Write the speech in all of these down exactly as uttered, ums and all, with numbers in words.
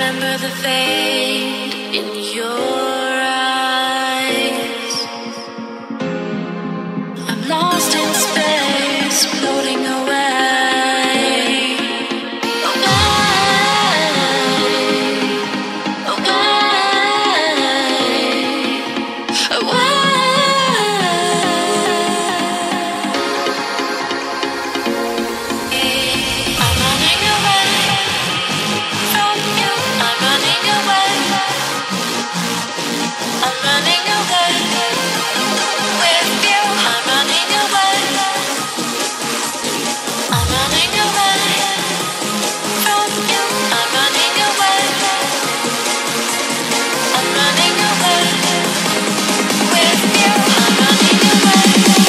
remember the fade in your eyes. I'm lost in space, floating away, away, away, I'm running away from you. I'm running away. I'm running away with you. I'm running away. I'm running away from you. I'm running away. I'm running away with you. I'm running away.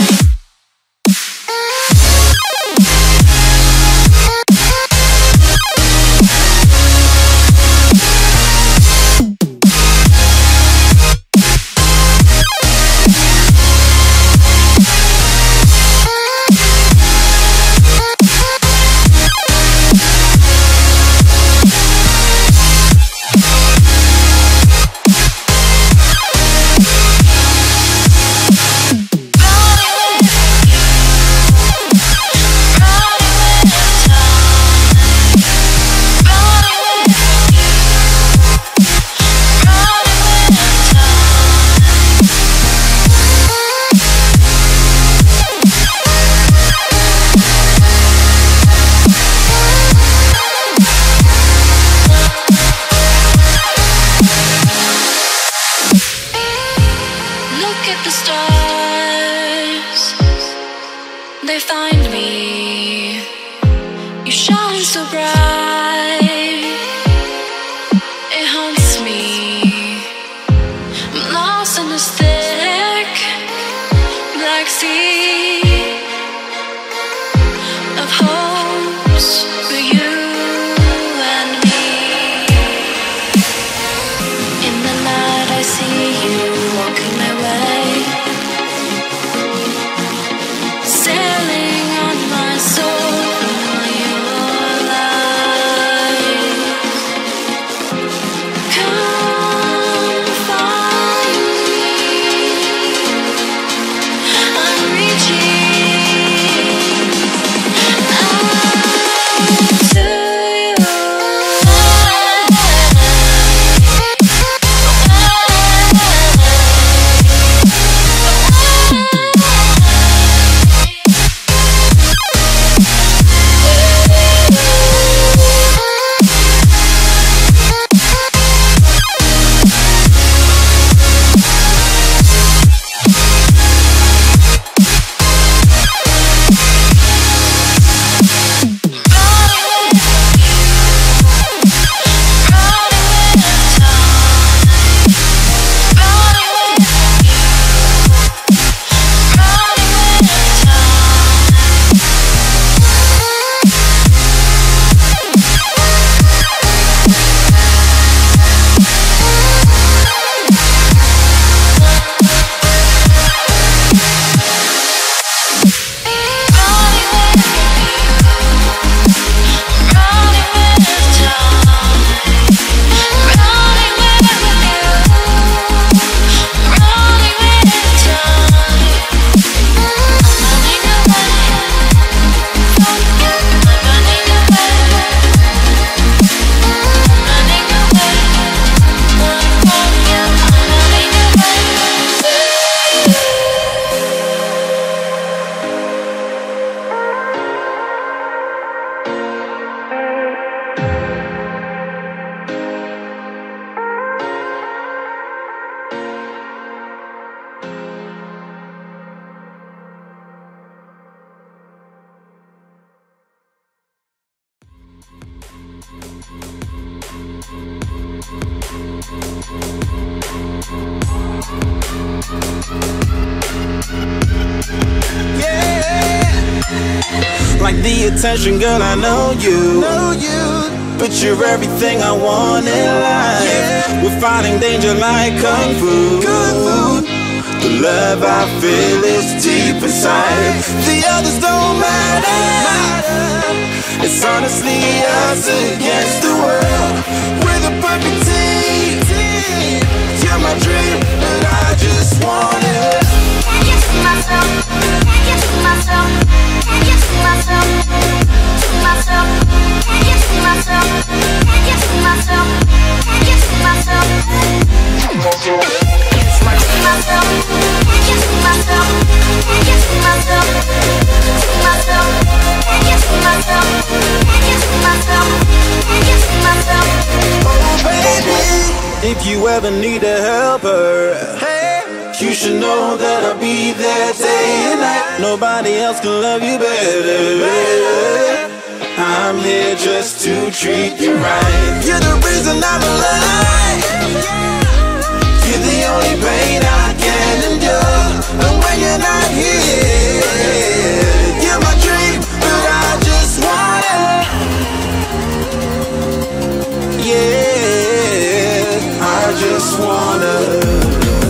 Look at the stars, they find me. You shine so bright, it haunts me. I'm lost in this thick black sea of hopes for you and me. In the night I see you walking my way, sailing on my soul on your light. Come find me, I'm reaching out to you. Like the attention, girl, I know you, know you. But you're everything I want in life, yeah. We're fighting danger like Kung Fu, Kung Fu. The love I feel is deep inside. The others don't matter. It's honestly us against the world. We're the perfect team. You're my dream, but I just want it. Can't get to myself, can't get to myself, can't get to myself, to myself, can't get to myself, can't get to myself, can't get to myself, to myself, can't get to myself, can't get to myself, to myself, can't get to myself, can't get to myself, can't get to myself. Oh baby, if you ever need a helper, you should know that I'll be there day and night. Nobody else can love you better. I'm here just to treat you right. You're the reason I'm alive. You're the only pain I can endure. And when you're not here, you're my dream, but I just want it. Yeah, I just wanna.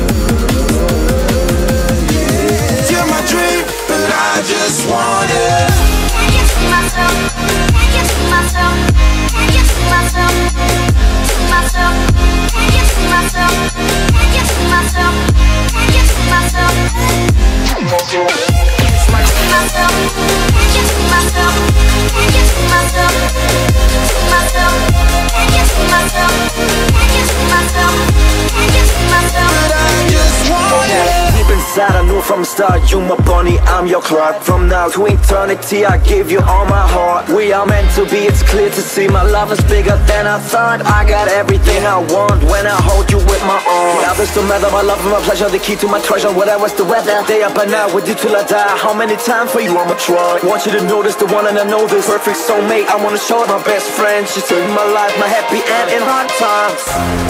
I just want it. Can't get to myself, can't get to myself, can't get to myself, to myself, can't get to myself, can't get to myself, can't get to myself, to myself, can't get to myself, can't get to myself, can't get to myself, to myself, can't get to myself, can't get to myself, can't get to myself. But I just want it. Deep inside I knew from the start, you my bunny, I'm your Clark. From now to eternity I give you all my heart. We are meant to be, it's clear to see. My love is bigger than I thought. I got everything I want when I hold you with my arms. The others don't matter, my love and my pleasure, the key to my treasure. Whatever's the weather, day up and out with you till I die. How many times for you I'ma try? Want you to notice the one and I know this perfect soulmate. I wanna show it my best friend. She took my life, my happy end in hard times.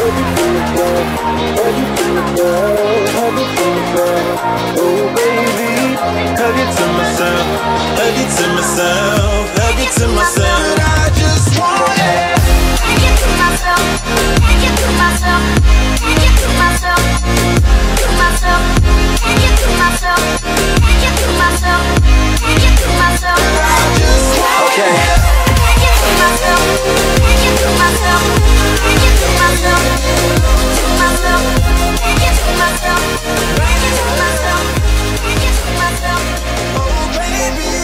Oh baby, hug it to myself, hug it to myself, hug it to myself. I just want it. Can't get to myself, can't get to myself, can't get to myself, to myself, can't get to myself, can't get to myself, can't get to myself. I just want Okay. it. Can't get to myself, can't get to myself, can't get to myself, to myself, can't get to myself, can't get to myself, can't get to myself. Oh baby.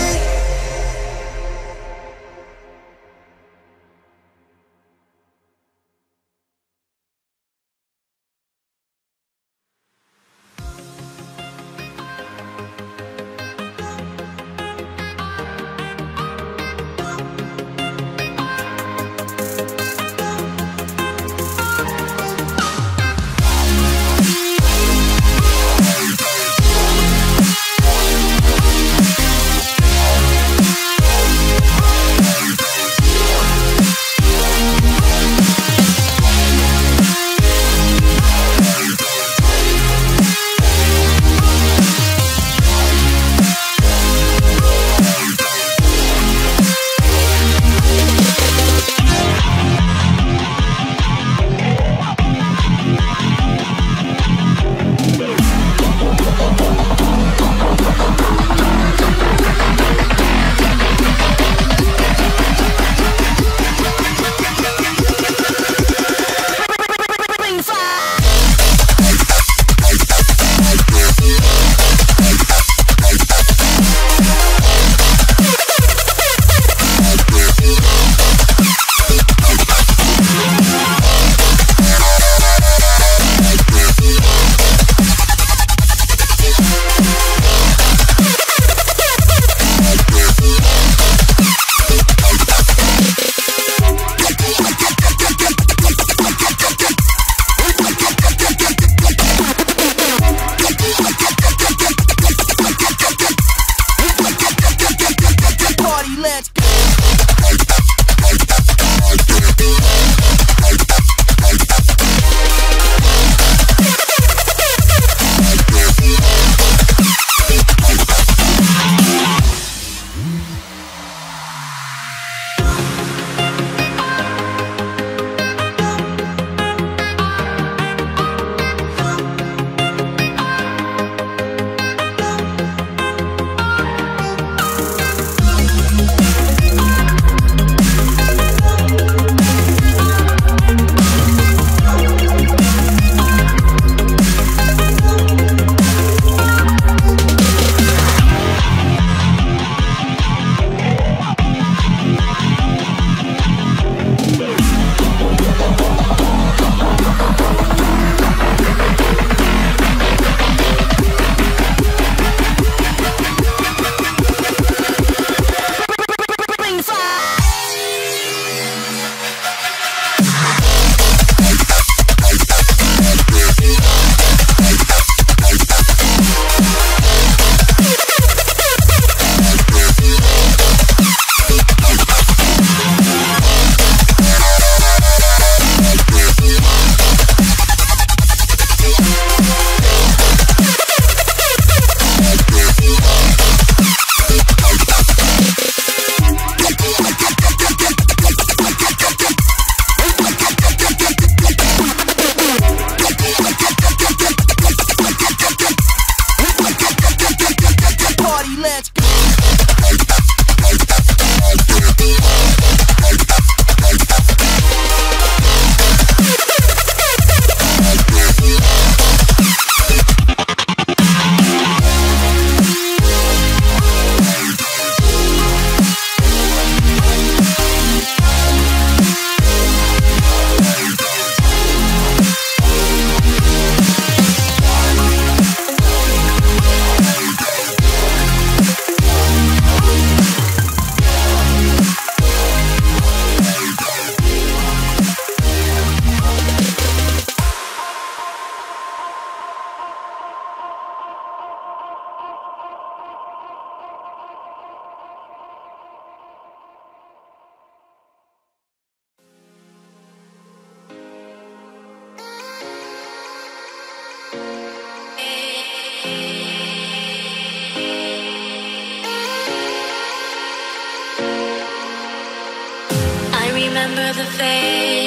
the face.